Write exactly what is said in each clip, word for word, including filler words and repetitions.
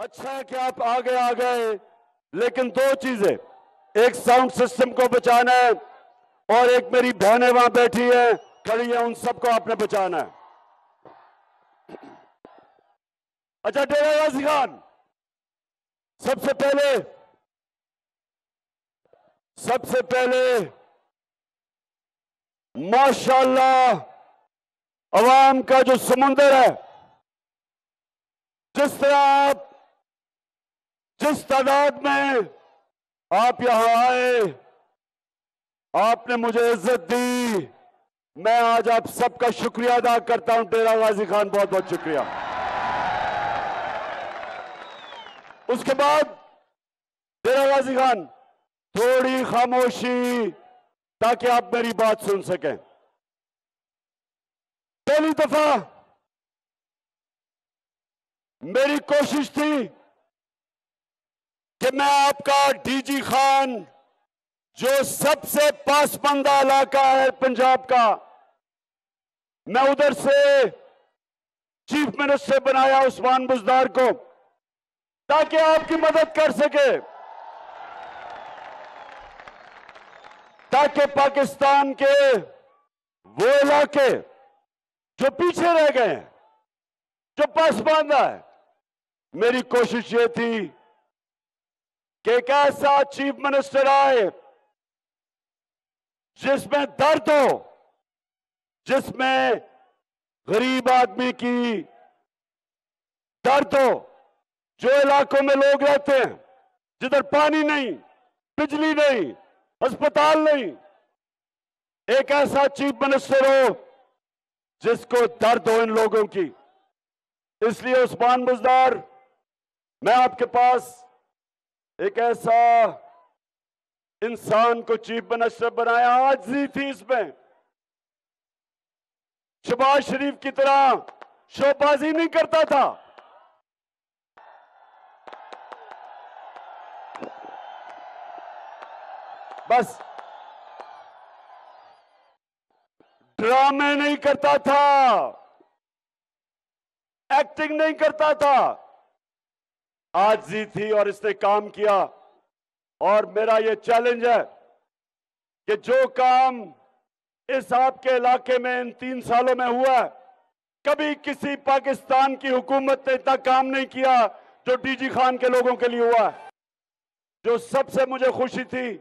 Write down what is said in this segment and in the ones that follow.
अच्छा है कि आप आगे आ गए, लेकिन दो चीजें, एक साउंड सिस्टम को बचाना है और एक मेरी बहनें वहां बैठी है, खड़ी है, उन सबको आपने बचाना है। अच्छा डेरा गाजी खान, सबसे पहले सबसे पहले माशाअल्लाह अवाम का जो समुंदर है, जिस तरह आप जिस तादाद में आप यहां आए, आपने मुझे इज्जत दी, मैं आज आप सबका शुक्रिया अदा करता हूं। डेरा गाजी खान बहुत बहुत शुक्रिया। उसके बाद डेरा गाजी खान थोड़ी खामोशी, ताकि आप मेरी बात सुन सकें। पहली दफा मेरी कोशिश थी कि मैं आपका डीजी खान, जो सबसे पासमानदा इलाका है पंजाब का, मैं उधर से चीफ मिनिस्टर बनाया उस्मान बुज़दार को, ताकि आपकी मदद कर सके, ताकि पाकिस्तान के वो इलाके जो पीछे रह गए हैं, जो पासमानदा है, मेरी कोशिश ये थी कि एक ऐसा चीफ मिनिस्टर आए जिसमें दर्द हो, जिसमें गरीब आदमी की दर्द हो, जो इलाकों में लोग रहते हैं जिधर पानी नहीं, बिजली नहीं, अस्पताल नहीं, एक ऐसा चीफ मिनिस्टर हो जिसको दर्द हो इन लोगों की। इसलिए उस्मान बुज़दार, मैं आपके पास एक ऐसा इंसान को चीफ मिनिस्टर बनाया। आजिज़ी थी इसमें, शहबाज शरीफ की तरह शोबाजी नहीं करता था, बस ड्रामे नहीं करता था, एक्टिंग नहीं करता था, आजिज़ी थी और इसने काम किया। और मेरा ये चैलेंज है कि जो काम इस आपके इलाके में इन तीन सालों में हुआ है, कभी किसी पाकिस्तान की हुकूमत ने इतना काम नहीं किया जो डीजी खान के लोगों के लिए हुआ है। जो सबसे मुझे खुशी थी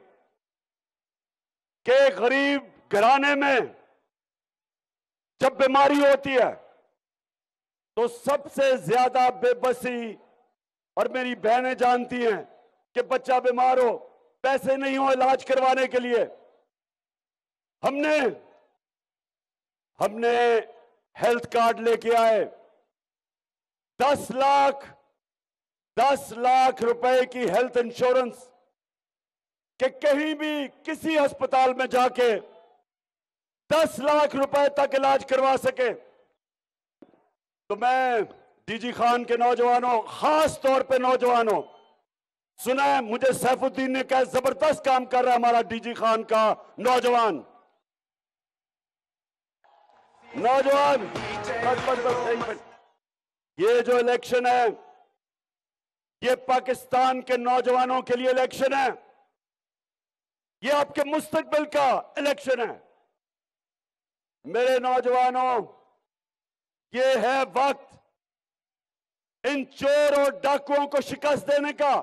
कि गरीब घराने में जब बीमारी होती है तो सबसे ज्यादा बेबसी, और मेरी बहनें जानती हैं कि बच्चा बीमार हो, पैसे नहीं हो इलाज करवाने के लिए, हमने हमने हेल्थ कार्ड लेके आए, दस लाख दस लाख रुपए की हेल्थ इंश्योरेंस, कि कहीं भी किसी अस्पताल में जाके दस लाख रुपए तक इलाज करवा सके। तो मैं डीजी खान के नौजवानों, खास तौर पे नौजवानों, सुना है मुझे सैफुद्दीन ने कहा जबरदस्त काम कर रहा है हमारा डीजी खान का नौजवान नौजवान बस बस बस एक मिनट। ये जो इलेक्शन है, ये पाकिस्तान के नौजवानों के लिए इलेक्शन है, ये आपके मुस्तकबिल का इलेक्शन है। मेरे नौजवानों, ये है वक्त इन चोर और डाकुओं को शिकस्त देने का,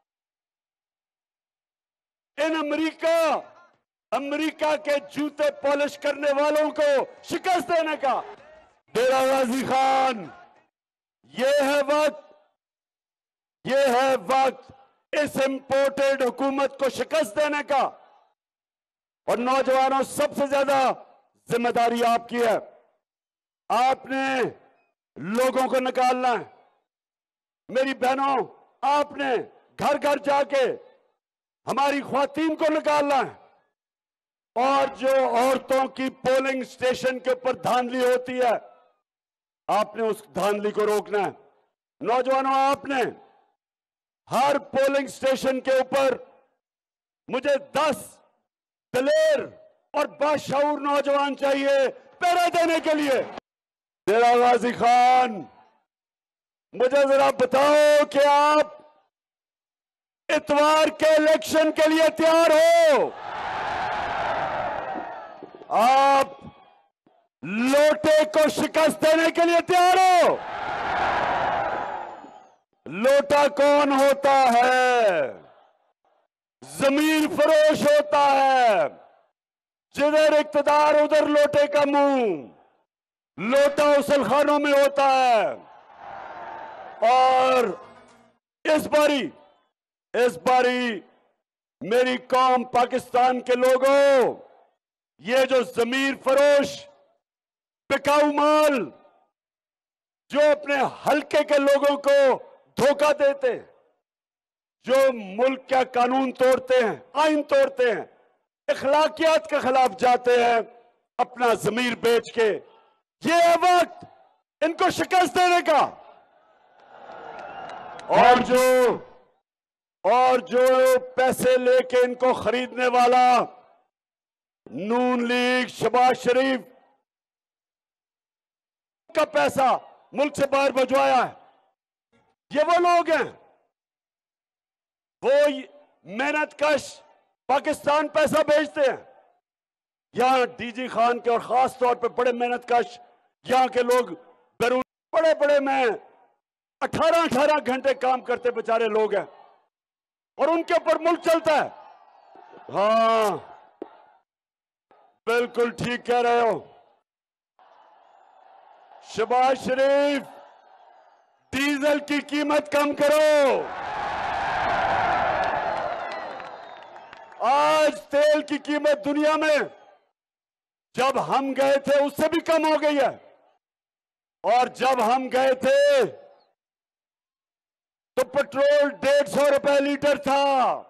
इन अमेरिका अमेरिका के जूते पॉलिश करने वालों को शिकस्त देने का। डेरा गाजी खान, ये है वक्त, ये है वक्त इस इंपोर्टेड हुकूमत को शिकस्त देने का। और नौजवानों, सबसे ज्यादा जिम्मेदारी आपकी है, आपने लोगों को निकालना है। मेरी बहनों, आपने घर घर जाके हमारी ख्वातीन को निकालना है, और जो औरतों की पोलिंग स्टेशन के ऊपर धांधली होती है, आपने उस धांधली को रोकना है। नौजवानों, आपने हर पोलिंग स्टेशन के ऊपर मुझे दस दलेर और बाशऊर नौजवान चाहिए पहरा देने के लिए। डेरा गाजी खान, मुझे जरा बताओ कि आप इतवार के इलेक्शन के लिए तैयार हो? आप लोटे को शिकस्त देने के लिए तैयार हो? लोटा कौन होता है? जमीर फरोश होता है। जिधर इक्तदार उधर लोटे का मुंह। लोटा उसलखानों में होता है। और इस बारी इस बारी मेरी कौम पाकिस्तान के लोगों, ये जो जमीर फरोश बिकाऊ माल जो अपने हल्के के लोगों को धोखा देते, जो मुल्क का कानून तोड़ते हैं, आइन तोड़ते हैं, इखलाकियात के खिलाफ जाते हैं अपना जमीर बेच के, ये है वक्त इनको शिकस्त देने का। और जो और जो पैसे लेके इनको खरीदने वाला नून लीग, शहबाज शरीफ का पैसा मुल्क से बाहर भिजवाया है, ये वो लोग हैं, वो मेहनत कश पाकिस्तान पैसा भेजते हैं। यहां डीजी खान के और खास तौर पे बड़े मेहनत कश यहां के लोग बैरून बड़े बड़े में अठारह अठारह घंटे काम करते बेचारे लोग हैं और उनके ऊपर मुल्क चलता है। हाँ, बिल्कुल ठीक कह रहे हो शहबाज शरीफ, डीजल की कीमत कम करो। आज तेल की कीमत दुनिया में जब हम गए थे उससे भी कम हो गई है, और जब हम गए थे तो पेट्रोल डेढ़ सौ रुपए लीटर था,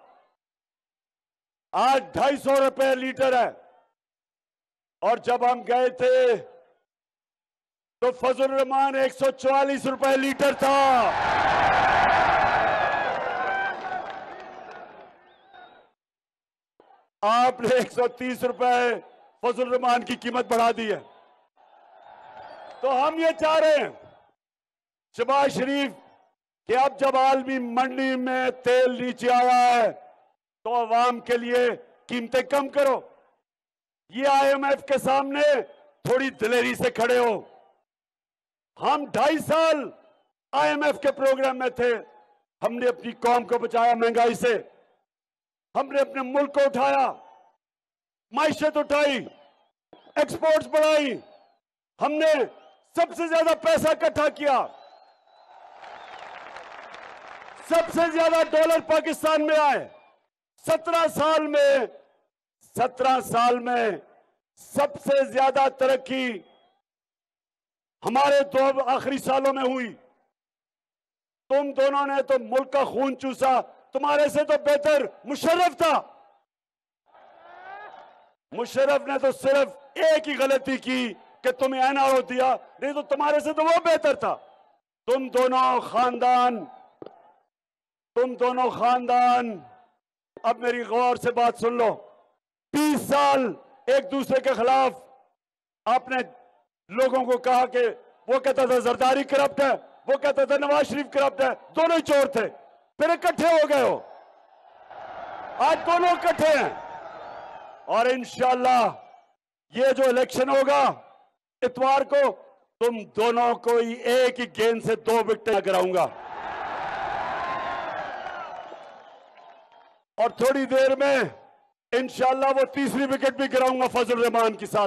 आज ढाई सौ रुपए लीटर है। और जब हम गए थे तो फजल रहमान एक सौ चौवालीस रुपए लीटर था। आपने एक सौ तीस रुपए फजल रहमान की कीमत बढ़ा दी है। तो हम ये चाह रहे हैं शहबाज शरीफ कि अब जब आलमी मंडी में तेल नीचे आया है तो अवाम के लिए कीमतें कम करो। ये आईएमएफ के सामने थोड़ी दिलेरी से खड़े हो। हम ढाई साल आईएमएफ के प्रोग्राम में थे, हमने अपनी कौम को बचाया महंगाई से, हमने अपने मुल्क को उठाया, माइशत उठाई, एक्सपोर्ट्स बढ़ाई, हमने सबसे ज्यादा पैसा इकट्ठा किया, सबसे ज्यादा डॉलर पाकिस्तान में आए। सत्रह साल में सत्रह साल में सबसे ज्यादा तरक्की हमारे दो आखिरी सालों में हुई। तुम दोनों ने तो मुल्क का खून चूसा, तुम्हारे से तो बेहतर मुशर्रफ था। मुशर्रफ ने तो सिर्फ एक ही गलती की कि तुम्हें एनआरओ दिया, नहीं तो तुम्हारे से तो वो बेहतर था। तुम दोनों खानदान तुम दोनों खानदान अब मेरी गौर से बात सुन लो। बीस साल एक दूसरे के खिलाफ आपने लोगों को कहा कि वो कहता था जरदारी करप्ट है, वो कहता था नवाज शरीफ करप्ट है, दोनों ही चोर थे। फिर इकट्ठे हो गए हो, आज दोनों इकट्ठे हैं। और इंशाल्लाह ये जो इलेक्शन होगा इतवार को, तुम दोनों को ही एक ही गेंद से दो विकेट गिराऊंगा। और थोड़ी देर में इंशाल्लाह वो तीसरी विकेट भी गिराऊंगा फजल रहमान के साथ।